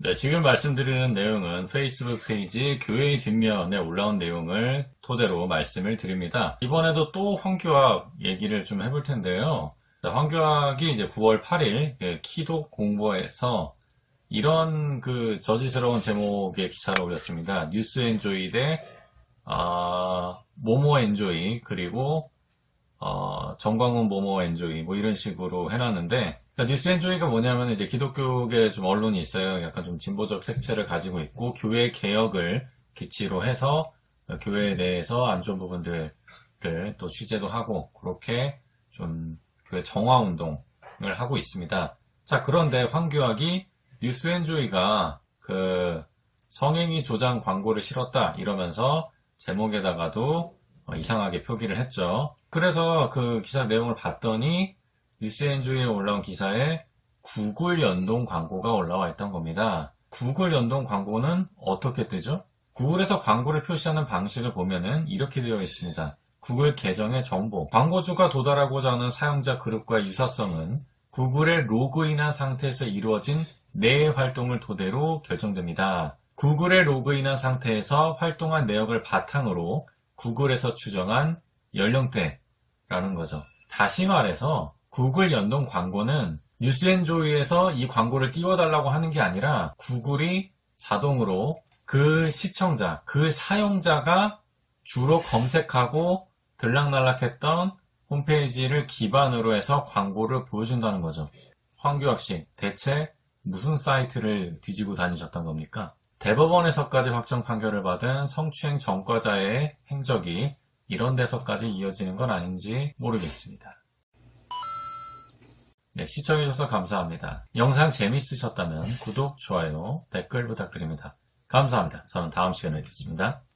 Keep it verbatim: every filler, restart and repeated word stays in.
네, 지금 말씀드리는 내용은 페이스북 페이지 교회의 뒷면에 올라온 내용을 토대로 말씀을 드립니다. 이번에도 또 황교안 얘기를 좀 해볼 텐데요. 황교안이 이제 구월 팔일 키독 공보에서 이런 그 저지스러운 제목의 기사를 올렸습니다. 뉴스 엔조이 대 아, 모모 엔조이 그리고 어, 정광훈 모모 엔조이 뭐 이런 식으로 해놨는데, 그러니까 뉴스 엔조이가 뭐냐면 이제 기독교계 좀 언론이 있어요. 약간 좀 진보적 색채를 가지고 있고 교회 개혁을 기치로 해서 교회 내에서 안 좋은 부분들을 또 취재도 하고 그렇게 좀 교회 정화 운동을 하고 있습니다. 자, 그런데 황교안이 뉴스 엔조이가 그 성행위 조장 광고를 실었다 이러면서 제목에다가도 이상하게 표기를 했죠. 그래서 그 기사 내용을 봤더니 뉴스 엔조이에 올라온 기사에 구글 연동 광고가 올라와 있던 겁니다. 구글 연동 광고는 어떻게 뜨죠? 구글에서 광고를 표시하는 방식을 보면은 이렇게 되어 있습니다. 구글 계정의 정보, 광고주가 도달하고자 하는 사용자 그룹과의 유사성은 구글에 로그인한 상태에서 이루어진 내 활동을 토대로 결정됩니다. 구글에 로그인한 상태에서 활동한 내역을 바탕으로 구글에서 추정한 연령대라는 거죠. 다시 말해서 구글 연동 광고는 뉴스엔조이에서 이 광고를 띄워달라고 하는 게 아니라 구글이 자동으로 그 시청자, 그 사용자가 주로 검색하고 들락날락했던 홈페이지를 기반으로 해서 광고를 보여준다는 거죠. 황교안 씨, 대체 무슨 사이트를 뒤지고 다니셨던 겁니까? 대법원에서까지 확정 판결을 받은 성추행 전과자의 행적이 이런 데서까지 이어지는 건 아닌지 모르겠습니다. 네, 시청해주셔서 감사합니다. 영상 재밌으셨다면 구독, 좋아요, 댓글 부탁드립니다. 감사합니다. 저는 다음 시간에 뵙겠습니다.